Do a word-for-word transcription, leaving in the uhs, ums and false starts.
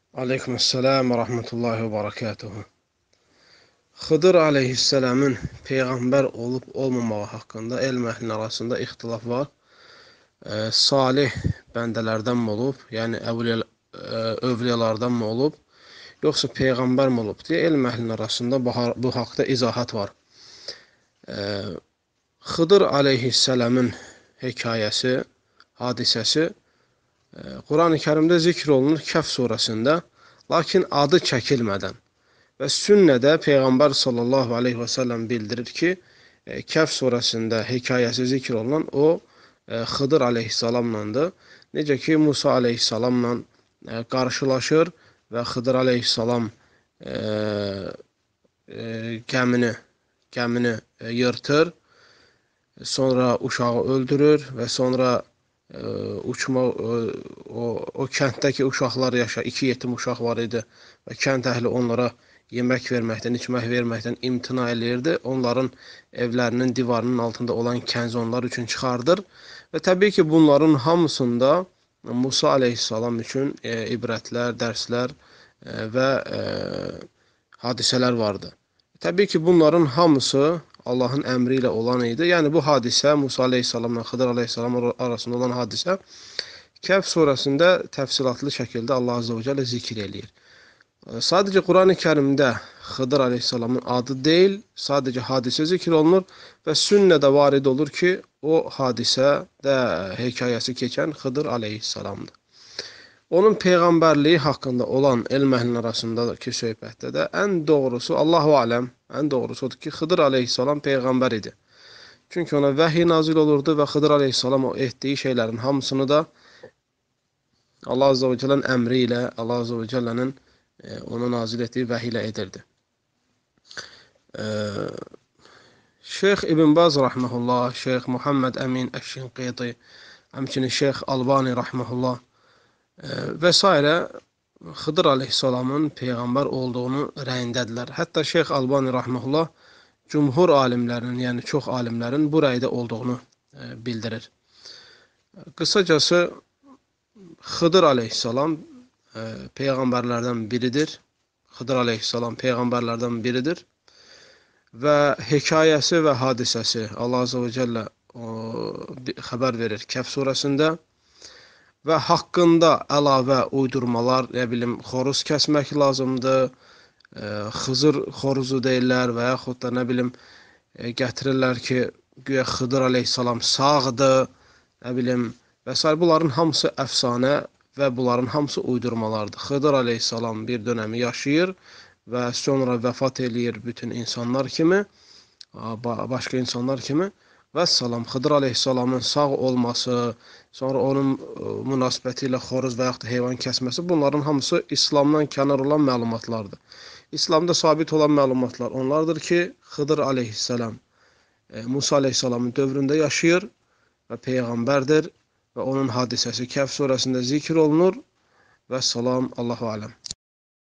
Aleykümselam ve rahmetullahi ve berekatuhu. Xıdır aleyhisselamın peygamber olup olmamağı hakkında elm əhlinin arasında ixtilaf var. E, salih bəndələrdən mi olub, yəni əvliya, e, övliyalardan mı olub, yoxsa peygamber mi olub deyə elm əhlinin arasında bu, bu haqda izahat var. E, Xıdır aleyhisselamın hekayəsi, hadisəsi e, Quran-ı Kerimdə zikr olunur Kəhf surəsində, lakin adı çəkilmədən. Və sünnədə Peyğəmbər sallallahu aleyhi və səlləm bildirir ki, e, Kəhf surəsində hekayəsi zikr olunan o e, Xıdır aleyhissalamlandır. Necə ki, Musa aleyhissalamla e, qarşılaşır və Xıdır aleyhissalam e, e, gəmini, gəmini e, yırtır, sonra uşağı öldürür və sonra e, uçma e, o, o kənddəki uşaqlar yaşa, iki yetim uşaq var idi və kənd əhli onlara yemək verməkdən, içmək verməkdən imtina eləyirdi. Onların evlərinin divarının altında olan kənzi onlar üçün çıxardır. Və təbii ki, bunların hamısında Musa aleyhissalam üçün e, ibrətlər, dərslər e, və e, hadisələr vardı. Təbii ki, bunların hamısı Allahın əmri ilə olan idi. Yəni, bu hadisə, Musa aleyhissalamla Xıdır aleyhissalam arasında olan hadisə, Kəhf surəsində təfsilatlı şəkildə Allah azə və cəllə zikr eləyir. Sadəcə Quran-ı Kerimdə Xıdır aleyhissalamın adı deyil, sadəcə hadisə zikr olunur və sünnədə varid olur ki, o hadisədə hekayəsi keçən Xıdır aleyhissalamdır. Onun peyğəmbərliyi haqqında olan elm əhlinin arasındakı söhbətdə də ən doğrusu, Allahu aləm, ən doğrusu odur ki, Xıdır aleyhissalam peyğəmbər idi. Çünki ona vəhiy nazil olurdu və Xıdır aleyhissalam o etdiyi şeylərin hamısını da Allah azə və cəllənin əmri ilə, Allah azə və cəllənin ona nazil etdiyi vəhiy ilə edirdi. Ee, Şeyx İbn Baz rahmehullah, Şeyx Muhammed Əmin Əş-Şinqiti, həmçinin Şeyx Albani rahmehullah e, və s. Xıdır aleyhissalamın peyğəmbər olduğunu rəyindədirlər. Hətta Şeyx Albani rahmehullah cümhur alimlərinin, yəni çox alimlərin bu rəydə olduğunu e, bildirir. Qısacası Xıdır aleyhissalam e, peyğəmbərlərdən biridir. Xıdır aleyhissalam peyğəmbərlərdən biridir. Və hekayəsi və hadisəsi Allah azə və cəllə o, xəbər verir Kəhf surəsində. Və haqqında əlavə uydurmalar, nə bilim, xoruz kəsmək lazımdır, e, Xızır xoruzu deyirlər və yaxud da nə bilim, e, gətirirlər ki, güya Xıdır aleyhissalam sağdır, nə bilim, və s. Bunların hamısı əfsanə və bunların hamısı uydurmalardır. Xıdır aleyhissalam bir dönəmi yaşayır və sonra vəfat eləyir bütün insanlar kimi, başqa insanlar kimi. Və salam, Xıdır aleyhissalamın sağ olması, sonra onun münasibəti ilə xoruz və yaxud da heyvan kəsməsi, bunların hamısı İslamdan kənar olan məlumatlardır. İslamda sabit olan məlumatlar onlardır ki, Xıdır aleyhissalam Musa aleyhissalamın dövründə yaşayır və peyğəmbərdir və onun hadisəsi Kəhf surəsində zikr olunur və salam, Allahu aləm.